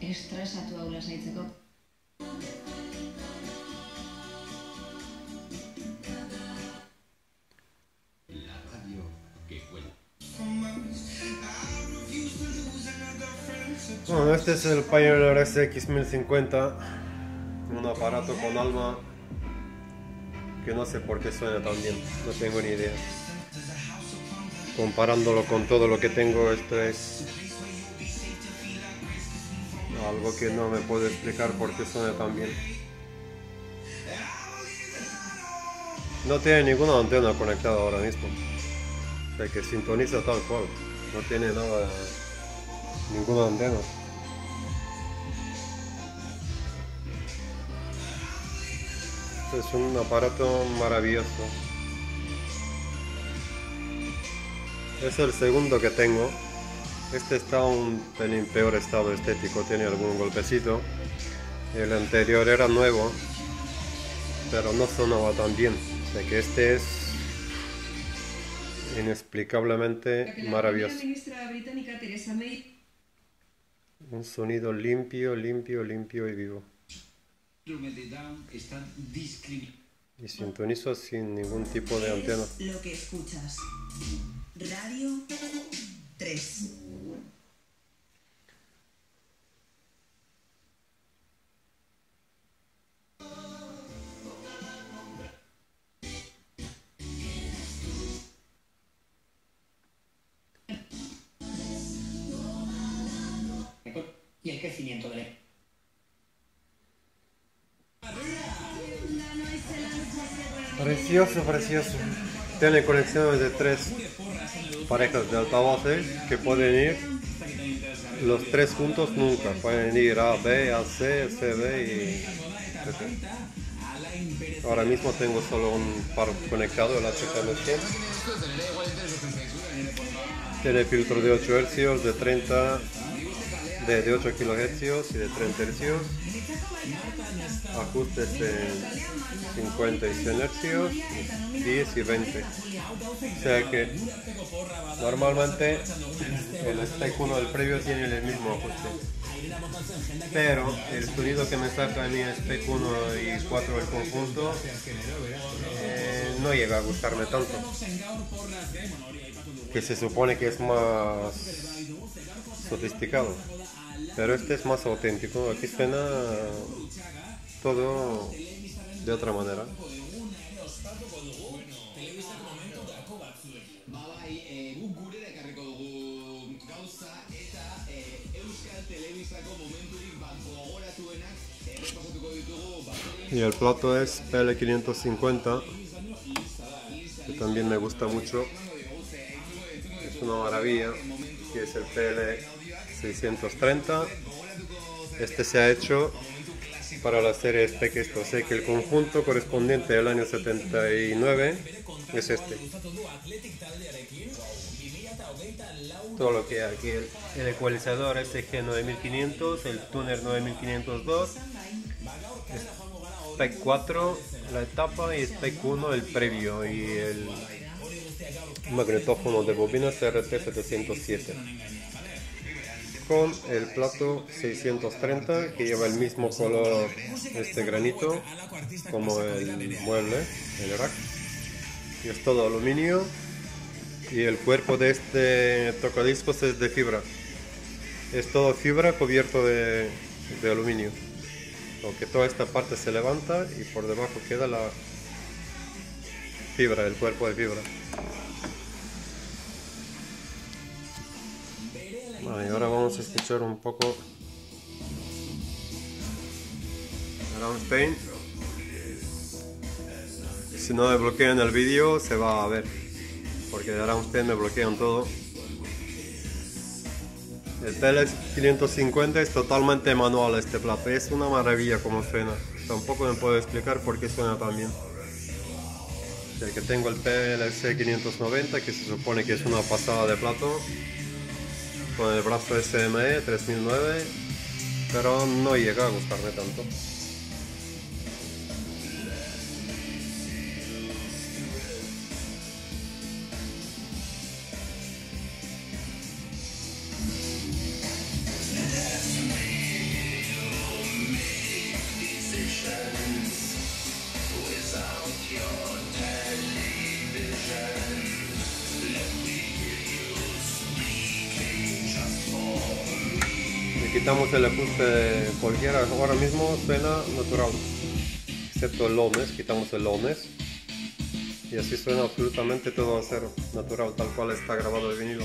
estresatu hau lasaitzeko. La radio que cuenta. Bueno, este es el Pioneer SX 1050, un aparato con alma que no sé por qué suena tan bien, no tengo ni idea. Comparándolo con todo lo que tengo, esto es algo que no me puedo explicar por qué suena tan bien. No tiene ninguna antena conectada ahora mismo, o sea que sintoniza tal cual, no tiene nada, ninguna antena. Este es un aparato maravilloso. Es el segundo que tengo. Este está un pelín peor estado estético, tiene algún golpecito. El anterior era nuevo, pero no sonaba tan bien. O sea que este es inexplicablemente maravilloso. Un sonido limpio, limpio, limpio y vivo. Y sintonizo sin ningún tipo de antena. Lo que escuchas. Radio 3. Y el crecimiento de... Precioso, precioso. Tiene conexiones de 3 parejas de altavoces que pueden ir los 3 juntos nunca. Pueden ir A, B, A, C, C, B y etc. Ahora mismo tengo solo un par conectado, el HKM100. Tiene filtro de 8 Hz, de 30, de 8 kHz y de 30 Hz. Ajustes en 50 y 100 Hz, 10 y 20. O sea que normalmente el Spec 1 del previo tiene el mismo ajuste. Pero el sonido que me saca mi Spec 1 y 4 del conjunto no llega a gustarme tanto. Que se supone que es más sofisticado. Pero este es más auténtico. Aquí suena todo de otra manera. Y el plato es PL550, que también me gusta mucho. Es una maravilla, que es el PL630. Este se ha hecho para la serie Spec esto, sé que el conjunto correspondiente al año 79 es este. Todo lo que hay aquí, el ecualizador SG9500, el tuner 9502, Spec 4 la etapa y Spec 1 el previo y el magnetófono de bobinas RT707. Con el plato 630 que lleva el mismo color este granito como el mueble, el rack, y es todo aluminio, y el cuerpo de este tocadiscos es de fibra, es todo fibra cubierto de aluminio, aunque toda esta parte se levanta y por debajo queda la fibra, el cuerpo de fibra. Vale, ahora vamos a escuchar un poco Rammstein. Si no me bloquean el vídeo se va a ver, porque de Rammstein me bloquean todo. El PL550 es totalmente manual este plato, es una maravilla como suena. Tampoco me puedo explicar por qué suena tan bien. O sea que tengo el PLC590 que se supone que es una pasada de plato, con el brazo SME 3009, pero no llega a gustarme tanto. quitamos el ajuste cualquiera, ahora mismo suena natural, excepto el lowness, quitamos el lowness y así suena absolutamente todo a cero, natural, tal cual está grabado el vinilo.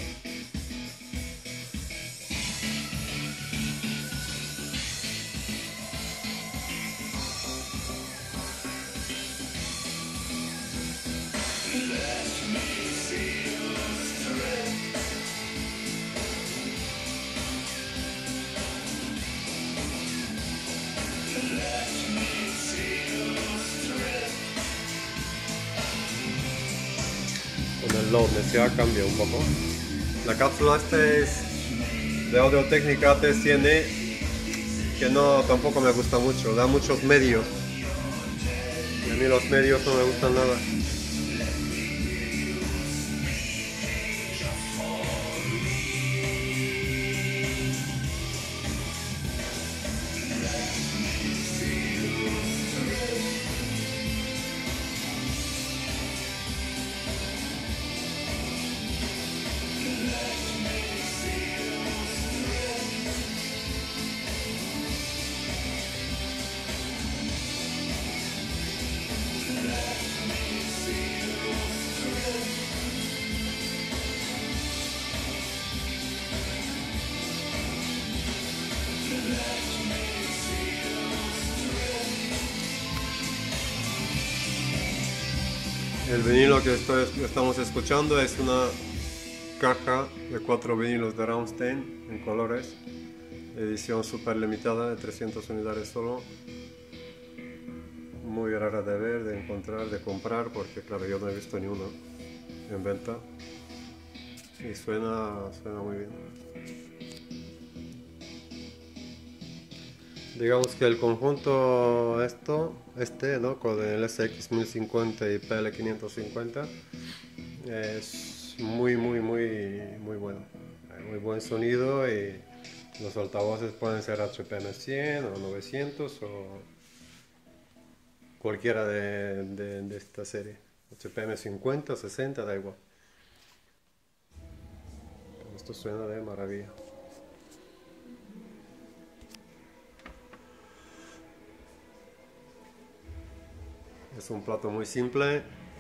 Con el loudness ya cambia un poco. La cápsula esta es de Audio-Técnica AT100E, que no tampoco me gusta mucho, da muchos medios y a mí los medios no me gustan nada. El vinilo que estamos escuchando es una caja de 4 vinilos de Rammstein en colores, edición super limitada de 300 unidades solo, muy rara de ver, de encontrar, de comprar, porque claro, yo no he visto ni uno en venta y suena muy bien. Digamos que el conjunto ¿no? Con el SX 1050 y PL 550 es muy bueno. Hay muy buen sonido y los altavoces pueden ser HPM 100 o 900 o cualquiera de esta serie. HPM 50, 60, da igual. Esto suena de maravilla. Es un plato muy simple,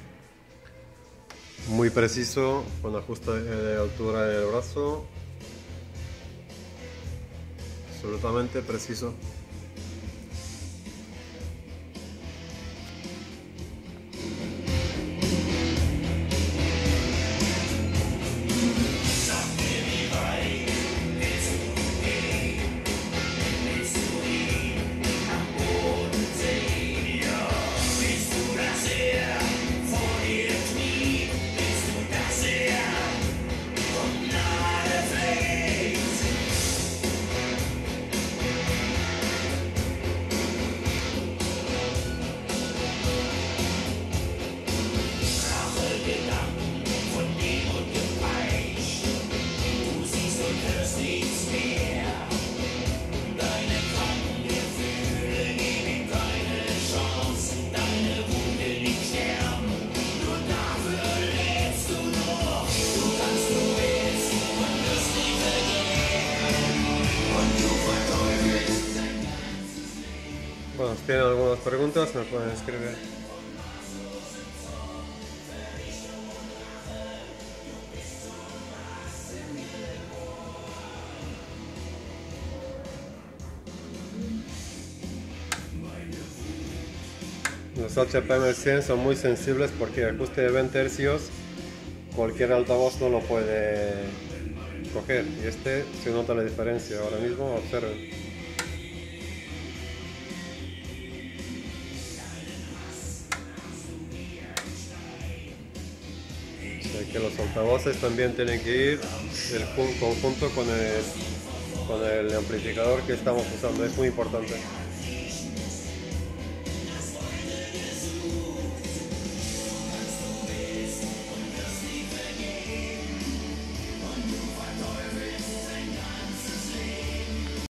muy preciso, con ajuste de altura del brazo, absolutamente preciso. Bueno, si tienen algunas preguntas me pueden escribir. Los HPM 100 son muy sensibles porque el ajuste de 20 Hz cualquier altavoz no lo puede coger y este se nota la diferencia. Ahora mismo observen. Que los altavoces también tienen que ir en conjunto con el amplificador que estamos usando, es muy importante.